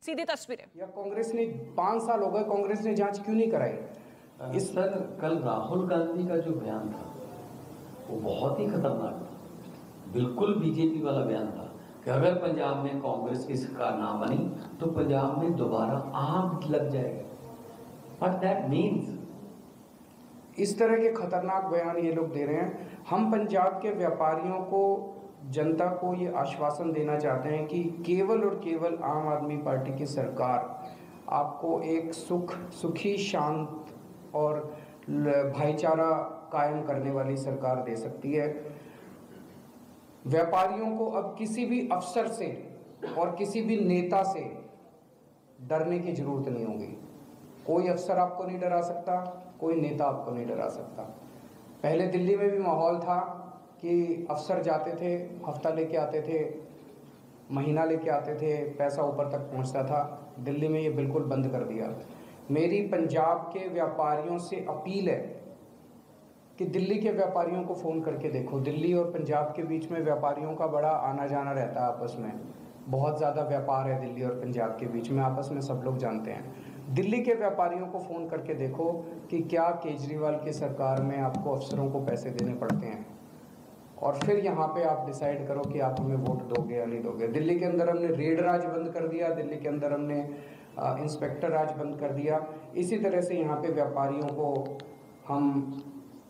सीधी तस्वीरें। या कांग्रेस ने 5 साल हो गए, कांग्रेस ने जांच क्यों नहीं कराई? इस सर कल राहुल गांधी का जो बयान था वो बहुत ही खतरनाक था, बिल्कुल बीजेपी वाला बयान था कि अगर पंजाब में कांग्रेस की सरकार ना बनी तो पंजाब में दोबारा आग लग जाएगा। What that means? इस तरह के खतरनाक बयान ये लोग दे रहे हैं। हम पंजाब के व्यापारियों को, जनता को ये आश्वासन देना चाहते हैं कि केवल और केवल आम आदमी पार्टी की सरकार आपको एक सुखी, शांत और भाईचारा कायम करने वाली सरकार दे सकती है। व्यापारियों को अब किसी भी अफसर से और किसी भी नेता से डरने की जरूरत नहीं होगी। कोई अफसर आपको नहीं डरा सकता, कोई नेता आपको नहीं डरा सकता। पहले दिल्ली में भी माहौल था कि अफसर जाते थे, हफ्ता लेके आते थे, महीना लेके आते थे, पैसा ऊपर तक पहुंचता था। दिल्ली में ये बिल्कुल बंद कर दिया। मेरी पंजाब के व्यापारियों से अपील है कि दिल्ली के व्यापारियों को फ़ोन करके देखो। दिल्ली और पंजाब के बीच में व्यापारियों का बड़ा आना जाना रहता है आपस में, बहुत ज़्यादा व्यापार है दिल्ली और पंजाब के बीच में, आपस में सब लोग जानते हैं। दिल्ली के व्यापारियों को फ़ोन करके देखो कि क्या केजरीवाल की सरकार में आपको अफसरों को पैसे देने पड़ते हैं, और फिर यहाँ पे आप डिसाइड करो कि आप हमें वोट दोगे या नहीं दोगे। दिल्ली के अंदर हमने रेड राज बंद कर दिया, दिल्ली के अंदर हमने इंस्पेक्टर राज बंद कर दिया। इसी तरह से यहाँ पे व्यापारियों को हम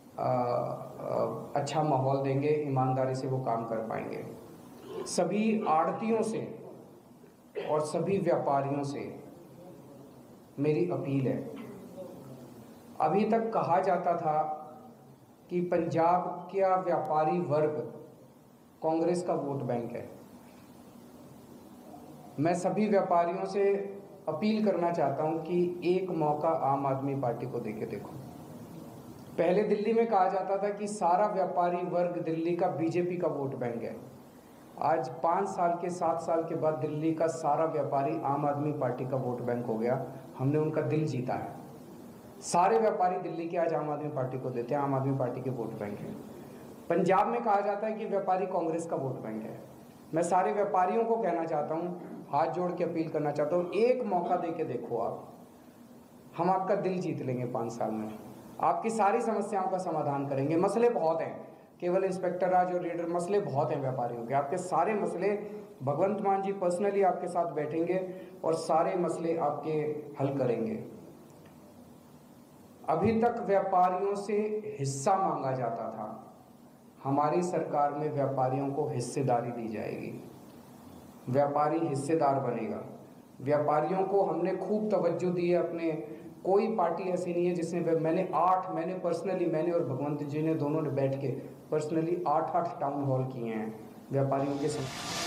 अच्छा माहौल देंगे, ईमानदारी से वो काम कर पाएंगे। सभी आड़तियों से और सभी व्यापारियों से मेरी अपील है। अभी तक कहा जाता था कि पंजाब का व्यापारी वर्ग कांग्रेस का वोट बैंक है। मैं सभी व्यापारियों से अपील करना चाहता हूं कि एक मौका आम आदमी पार्टी को देके देखो। पहले दिल्ली में कहा जाता था कि सारा व्यापारी वर्ग दिल्ली का बीजेपी का वोट बैंक है। आज 5 साल के 7 साल के बाद दिल्ली का सारा व्यापारी आम आदमी पार्टी का वोट बैंक हो गया। हमने उनका दिल जीता है। सारे व्यापारी दिल्ली के आज आम आदमी पार्टी को देते हैं, आम आदमी पार्टी के वोट बैंक है। पंजाब में कहा जाता है कि व्यापारी कांग्रेस का वोट बैंक है। मैं सारे व्यापारियों को कहना चाहता हूँ, हाथ जोड़ के अपील करना चाहता हूँ, एक मौका दे के देखो आप। हम आपका दिल जीत लेंगे 5 साल में, आपकी सारी समस्याओं का समाधान करेंगे। मसले बहुत हैं, केवल इंस्पेक्टर राज और रेडर मसले बहुत हैं व्यापारियों के। आपके सारे मसले भगवंत मान जी पर्सनली आपके साथ बैठेंगे और सारे मसले आपके हल करेंगे। अभी तक व्यापारियों से हिस्सा मांगा जाता था, हमारी सरकार में व्यापारियों को हिस्सेदारी दी जाएगी। व्यापारी हिस्सेदार बनेगा। व्यापारियों को हमने खूब तवज्जो दी है अपने, कोई पार्टी ऐसी नहीं है जिसने, मैंने पर्सनली, मैंने और भगवंत जी ने दोनों ने बैठ के पर्सनली 8 टाउन हॉल किए हैं व्यापारियों के साथ।